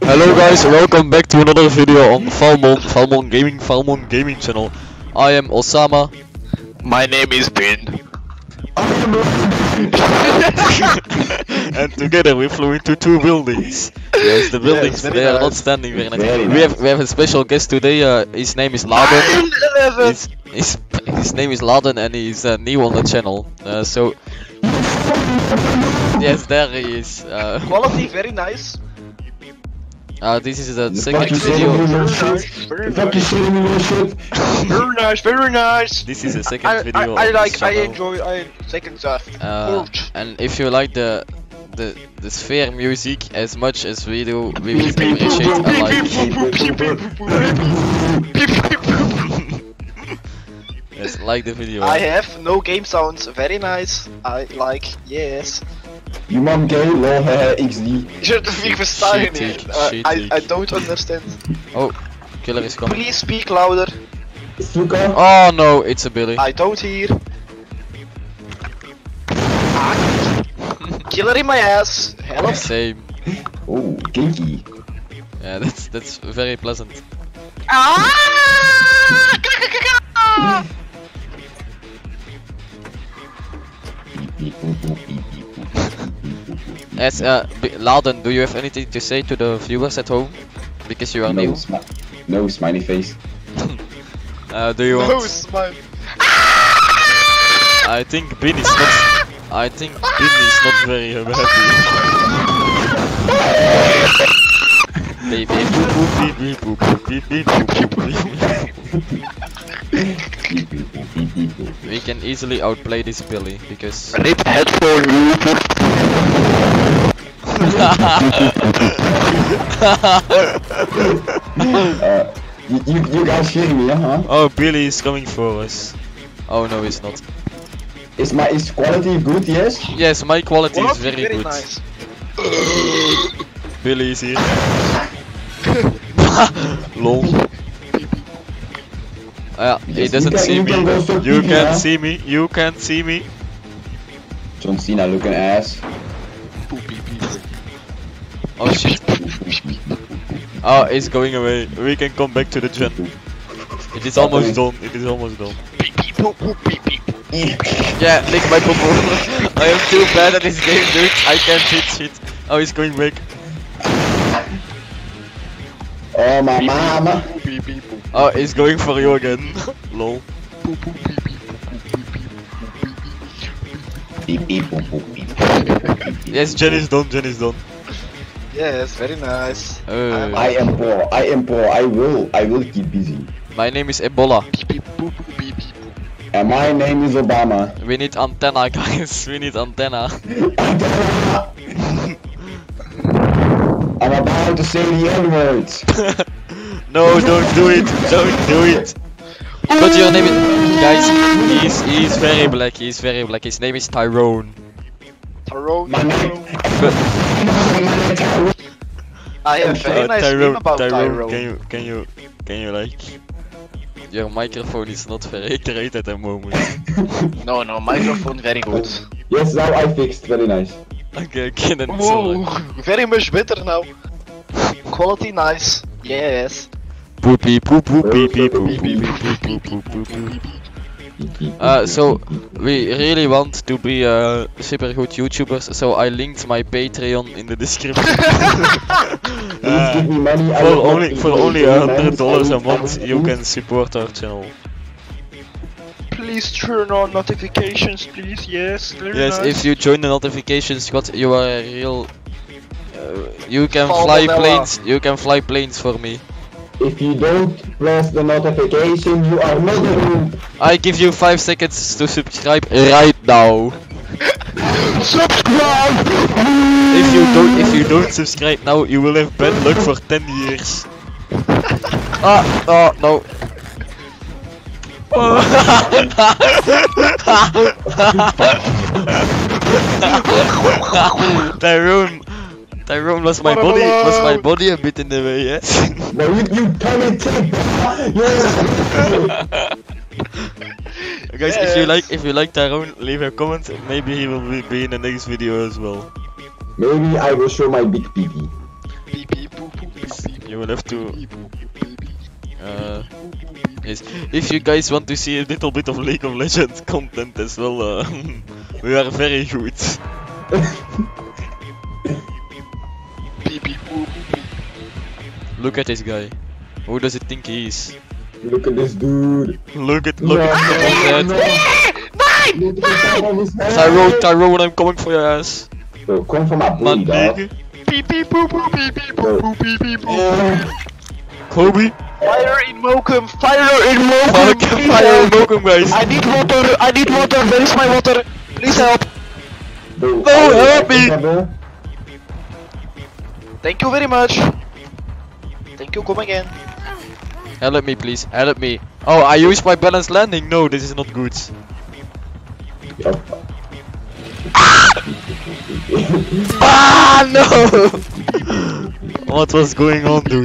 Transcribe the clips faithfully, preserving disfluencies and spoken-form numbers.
Hello guys, welcome back to another video on Falmon, Falmon Gaming, Falmon Gaming channel. I am Osama. My name is Ben. And together we flew into two buildings. Yes, the buildings, very they are nice. not standing very nice. Very We have we have a special guest today, uh, his name is Laden. His, his, his name is Laden and he's uh, new on the channel. Uh, so... Yes, there he is. Uh, Quality very nice. uh, this is the The second fuck you video. saying your Very shit? nice. Very The fuck you nice. saying your shit? Very nice. Very nice. This is the second I, video I, I on like. this I channel. enjoy. I second stuff. Uh, and if you like the the the sphere music as much as we do, we would appreciate a like. Yes, like the video. I have no game sounds. Very nice. I like. Yes. You man gay, lol, haha, X D. Ik versta je Shitty, niet. Uh, I, shitty. I don't understand. Oh, killer is coming. Please speak louder. Suka? Oh no, it's a Billy. I don't hear. Ah, killer in my ass. Help. Same. Oh, kinky. Yeah, that's that's very pleasant. Ah! As uh, B- Laden, do you have anything to say to the viewers at home? Because you are No, new. smi no smiley face. Uh, do you No want? smile. I think Bin is not. I think Bin is not very uh, happy. Beep, beep, boop, boop, beep, beep, boop, boop, beep, beep, boop, boop, beep. We can easily outplay this Billy because. Rip headphone you. Uh, you, you, you guys hear me, huh? Oh, Billy is coming for us. Oh no, he's not. Is my is quality good? Yes. Yes, my quality is Quality very, good. nice. Billy is here. Lol. Ah, he Yes, doesn't you can- see you me. can go so You quick, can't huh? see me. You can't see me. John Cena looking ass. Oh shit. Oh, it's going away. We can come back to the gen. It is almost done. It is almost done. Yeah, lick my popo. I am too bad at this game, dude. I can't hit shit. Oh, he's going back. Oh my mama. Oh, he's going for you again. Lol. Beep beep boop boop beep. Yes, Jen is done. Jen is done. Yes, very nice. Uh, I am poor. I am poor. I will. I will keep busy. my name is Ebola. And my name is Obama. We need antenna, guys. We need antenna. I'm about to say the N-words. No, don't do it. Don't do it. But your name is, guys. He's he's very black. He's very black. His name is Tyrone. Tyrone. My name. I have very Uh, nice Tyrone, name about Tyrone, Tyrone. can you can you can you like? Your microphone is not very great at the moment. No, no, microphone very good. Yes, now I fixed. Very nice. Okay, okay, then it's Whoa, alright. very much better now. Quality nice. Yes. Poopy poop poopy poop poopy poop poop poop poop poop. Uh, so we really want to be uh, super good YouTubers, so I linked my Patreon in the description. Please give me money. I For will only not for pay only for a your hundred dollars a mans. I month, will- you can support our channel. Please turn on notifications, please. Yes. Very Yes, nice. if you join the notification squad, you are a real. Uh, you can Fall fly Vanilla. planes. You can fly planes for me. If you don't press the notification, you are not a noob. I give you five seconds to subscribe right now. Subscribe. If you don't, if you don't subscribe now, you will have bad luck for ten years. Ah, oh no. Tyrone, Tyrone was my body, was my body a bit in the way, yes? No, you, you tiny tick. Yes. Guys, if you Yes. like, if you like Tyrone, leave a comment. Maybe he will be, be in the next video as well. Maybe I will show my big pee. Beep beep boop boop beep beep. You will have to. Beep boop beep beep. Uh, yes. If you guys want to see a little bit of League of Legends content as well, uh, we are very good. Beep beep boop boop. Look at this guy. Who does it think he is? Look at this dude. Look at, No, look at no, that. no. Look at the top of his head. Tyrone, Tyrone, I'm coming for your ass. Bro, come from my Man, booty, dog. nigga. Beep beep boop boop beep beep boop boop beep beep boop. Oh, Kobe. Fire in Mokum! Fire in Mokum! Fuck, Please fire help. Mokum, guys. I need water! I need water! Where is my water? Please help! bro, No, I- help me. bro. Thank you very much! Thank you, come again. Help me, please. Help me. Oh, I used my balanced landing. No, this is not good. Yo. Ah, no! What was going on, dude?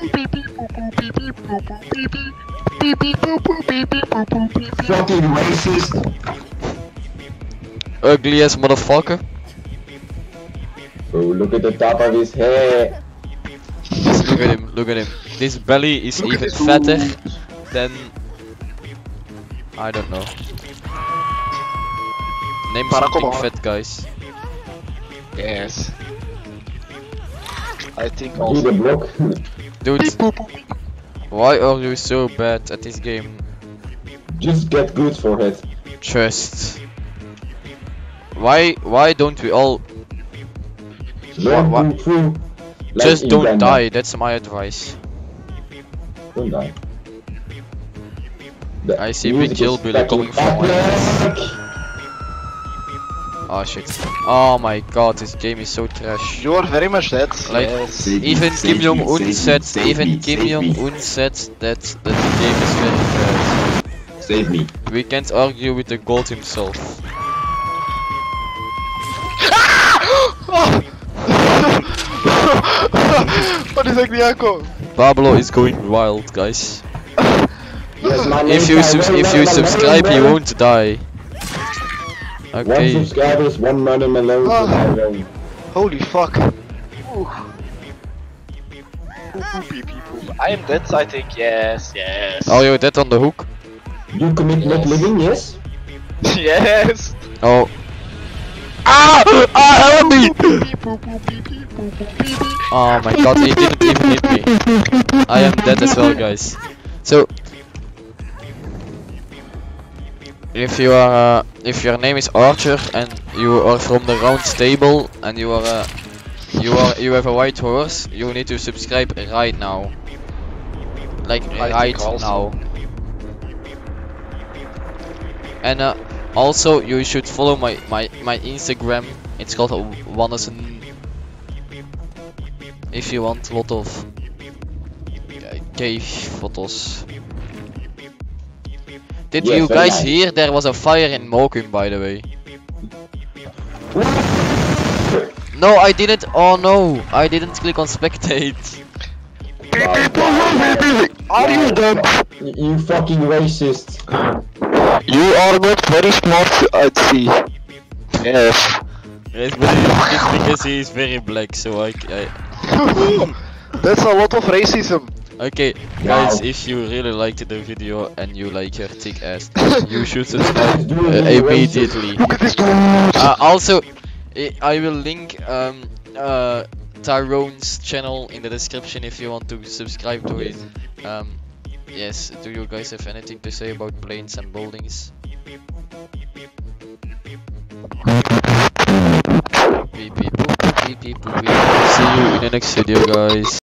Fucking racist. Ugly ass motherfucker. Bro, look at the top of his head. Just look at him, look at him. This belly is Look at even this fatter dude. than... I don't know. Name Barack something Obama. fat, guys. Yes. I think Do also. the block. Dude, why are you so bad at this game? Just get good for it. Trust. Why, why don't we all... Learn Wha- kung fu. Like Just in don't Uganda. die, that's my advice. Don't die. The I see music Big is Hillbilly fucking coming from my epic. Oh shit. Oh my god, this game is so trash. You are very much dead. Like, yes. Even Save Kim me, Jong-un save me, said, save even me, Kim save me. Jong-un said that, that the game is very bad. Save me. We can't argue with the god himself. Wat is eigenlijk aankomen? Pablo is going wild, guys. Yes, my If name you is subs Tyrone, if you man, subscribe, man. you won't die. One Okay. subscribers, one money Malone. Ah. for Tyrone. Holy fuck. Oeh. I am dead, I think. Yes, yes. Are you dead on the hook? You commit not Yes. living, yes? Yes. Oh. Ah! Ah! Help me! Oh my god, he didn't even hit me. I am dead as well, guys. So, if you are, uh, if your name is Archer and you are from the round table and you are, uh, you are, you have a white horse, you need to subscribe right now. Like I right think also. now. And uh, also you should follow my my my Instagram. It's called Wannesen. If you want a lot of uh, cave photos. Did Yes, you very guys nice. hear there was a fire in Mokum, by the way? No, I didn't. Oh no, I didn't click on spectate. Are you dumb? You, you fucking racist. You are not very smart, I'd see. Yes. Yes, but it's because he is very black, so I. I That's a lot of racism. Okay, guys, Wow. if you really liked the video and you like your thick ass, you should subscribe Dude, uh, you're immediately. Look at this dude. Uh, also, I, I will link um, uh, Tyrone's channel in the description if you want to subscribe to it. Um, yes, do you guys have anything to say about planes and buildings? Beep, beep, boop, beep, beep, boop, beep. See you in the next video, guys.